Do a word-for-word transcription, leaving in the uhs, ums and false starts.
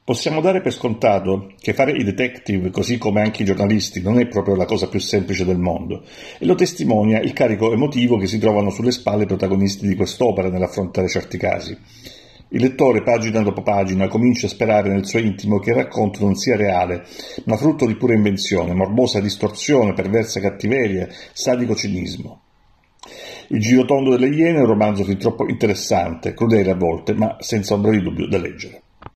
Possiamo dare per scontato che fare i detective, così come anche i giornalisti, non è proprio la cosa più semplice del mondo, e lo testimonia il carico emotivo che si trovano sulle spalle i protagonisti di quest'opera nell'affrontare certi casi. Il lettore, pagina dopo pagina, comincia a sperare nel suo intimo che il racconto non sia reale, ma frutto di pura invenzione, morbosa distorsione, perversa cattiveria, sadico cinismo. Il girotondo delle Iene è un romanzo fin troppo interessante, crudele a volte, ma senza ombra di dubbio da leggere.